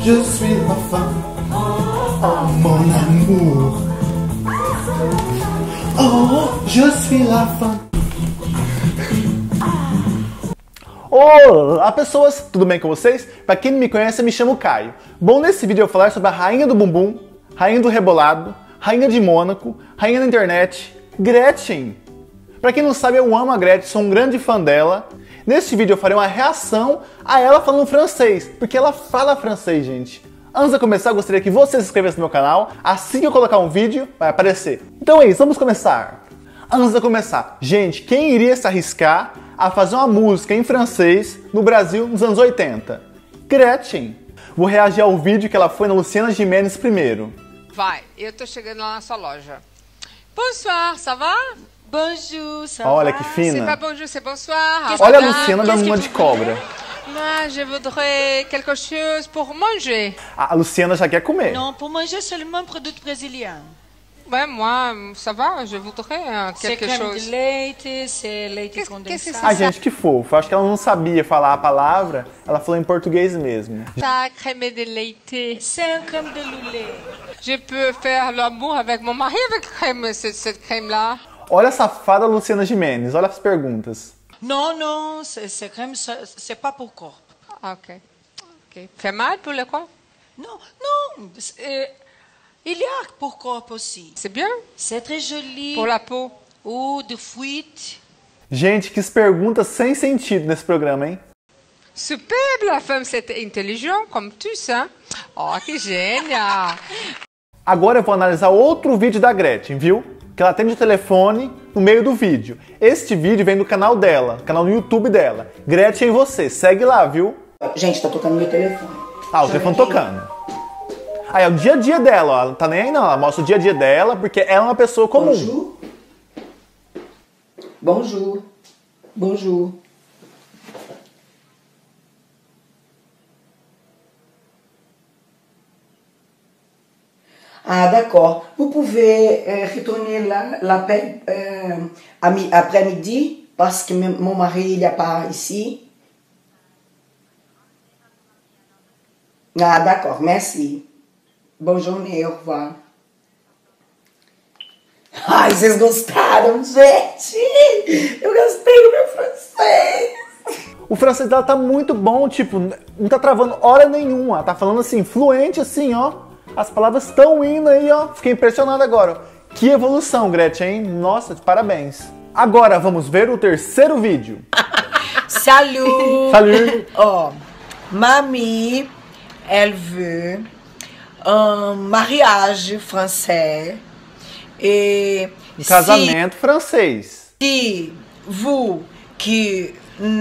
je suis la femme. Oh, mon amour. Oh, je suis la femme. Olá pessoas, tudo bem com vocês? Pra quem não me conhece, eu me chamo Caio. Bom, nesse vídeo eu vou falar sobre a rainha do bumbum, rainha do rebolado, rainha de Mônaco, rainha da internet, Gretchen. Pra quem não sabe, eu amo a Gretchen, sou um grande fã dela. Neste vídeo eu farei uma reação a ela falando francês, porque ela fala francês, gente. Antes de começar, eu gostaria que você se inscrevesse no meu canal. Assim que eu colocar um vídeo, vai aparecer. Então é isso, vamos começar. Antes de começar, gente, quem iria se arriscar a fazer uma música em francês no Brasil nos anos 80? Gretchen. Vou reagir ao vídeo que ela foi na Luciana Gimenez primeiro. Vai, eu tô chegando lá na sua loja. Bonsoir, ça va? Bonjour, ça Olha va? que C'est fina. pas bonjour, c'est bonsoir. Olha a Luciana dando uma de cobra. Moi, je voudrais quelque chose pour manger. A Luciana já quer comer. Non, pour manger seulement produits brésiliens. Ouais, moi, ça va, je voudrais C'est quelque crème chose. de leite, c'est leite Qu'est-ce condensé. que Ah, gente, que fofo. Acho que ela não sabia falar a palavra. Ela falou em português mesmo. Ça, crème de leite. C'est un crème de lait. Je peux faire l'amour avec mon mari avec crème, cette crème-là. Olha a safada Luciana Gimenez. Olha as perguntas. Non, non, c'est crème, c'est pas pour corps. Ah, ok. Ok. Fait mal pour le corps? Non, non, il y a pour corps aussi. C'est bien C'est très joli. pour la peau. Ou de fruits. Gente, que perguntas sem sentido nesse programa, hein? Superbe, la femme, c'est intelligent comme tu, hein? Oh, que génial! Agora eu vou analisar outro vídeo da Gretchen, viu? Que ela atende o telefone no meio do vídeo. Este vídeo vem do canal dela, canal no YouTube dela. Gretchen e você, segue lá, viu? Gente, tá tocando meu telefone. Ah, o telefone tocando. Aí é o dia a dia dela, ó. Ela não tá nem aí não, ela mostra o dia a dia dela, porque ela é uma pessoa comum. Bonjour. Bonjour. Bonjour. Ah, d'accord. Vous pouvez retourner l'appel après-midi parce que mon mari il n'est pas ici. Ah, d'accord. Merci. Bonne journée. Au revoir. Ai, vocês gostaram, gente? Eu gostei do meu francês. O francês dela tá muito bom, tipo, não tá travando hora nenhuma. Ela tá falando assim, fluente assim, ó. As palavras estão indo aí, ó. Fiquei impressionado agora. Que evolução, Gretchen, hein? Nossa, parabéns. Agora vamos ver o terceiro vídeo. Salut. Salut. Oh, mamie, elle veut un mariage français. Et Casamento francês. si vous qui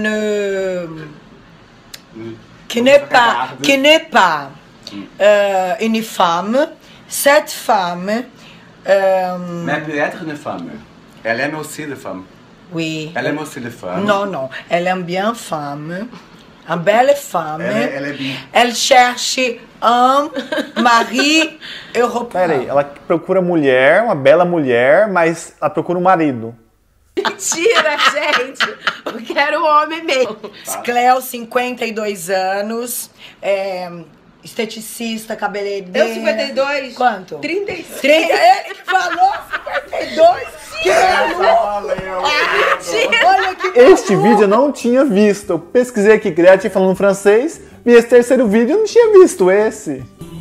n'est pas une femme, cette femme Mais peut-être une femme. Elle aime aussi les femmes. oui. Elle aime aussi les femmes. Non, non, elle aime bien femme, une belle femme. Elle est bien. Elle cherche un mari européen. Pera aí, ela procura mulher, uma bela mulher, mas ela procura um marido. Mentira, gente! Eu quero um homem mesmo. Cleo, 52 anos, esteticista, cabeleireira. Eu 52? Quanto? 36. 30, ele falou 52? Que maluco! Olha que Este vídeo eu não tinha visto. Eu pesquisei aqui Gretchen falando francês, vi esse terceiro vídeo e não tinha visto esse.